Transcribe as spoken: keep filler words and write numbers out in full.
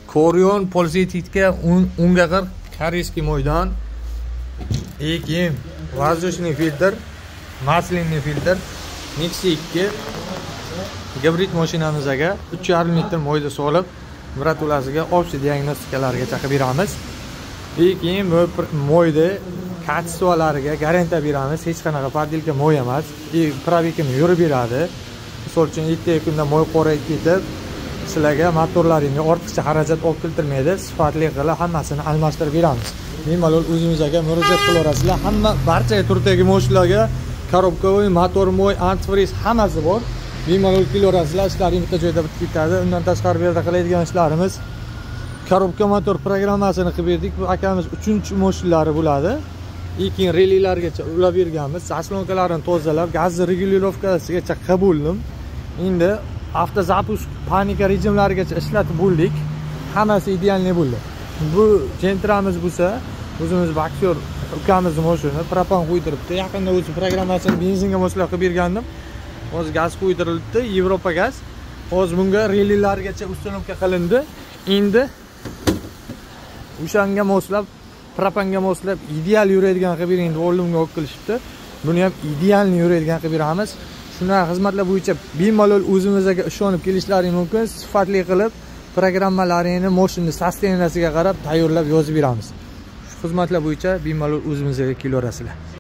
Korion Polzetikga o'n ga qirq koreyskiy mo'ydon. И keyin воздушный filtr, maslinniy filtr, Nexia ikki gibrid mashinamizga uch yarim litr mo'yda solib, viratulasiga общий diagnostikalarga chaqib beramiz. И keyin mo'yda kачестволariga garantiya beramiz. Hech qanaqa podilka mo'y emas. И probegini yurib beradi. Misol uchun yetti kunda mo'y qorayib ketib, sizlarga motorlaringga ortiqcha xarajat olib keltirmaydi. Sifatli qilib hammasini almashtirib beramiz. Bemalol o'zimizga murojaat qilaverasizlar. Hamma barcha turdagi mo'ylarga korobkovoy, motor mo'y, antifriz hammasi bor. Bemalol kelaverasizlar, ishlaring bitta joyda bitib ketadi. Undan tashqari bu yerda qiladigan ishlarimiz korobka motor programmasini qilib berdik. Bu akamiz uchinchi mo'shinlari bo'ladi. Keyin relilargacha ulab berganmiz. Zaslonkalarni tozalab, gaz regulirovkasigacha qabuldim. Endi avtozapusk panika rejimlarigacha ishlatib bo'ldik. Hammasi idealniy bo'ldi. Bu Gentramiz bo'lsa, o'zimiz aktyor ukamizning moshini propan qo'ydiribdi. Yaqinda o'zi programmasini benzinga moslab qilib bergandim. Hozir gaz qo'ydirildi, Yevropa gaz. Hozir bunga relilargacha ustunovka qilindi. Endi o'shanga moslab, propanga moslab ideal yuradigan qilib bering deb oldimga olib kelishibdi. Buni ham idealni yuradigan qilib beramiz. Shunday xizmatlar bo'yicha bemalol o'zimizga ishonib kelishlaring mumkin. Sifatli qilib programmalaringni mashina sosteniyasiga qarab tayyorlab yozib beramiz. Shu xizmatlar bo'yicha bemalol o'zimizga kelaverasizlar.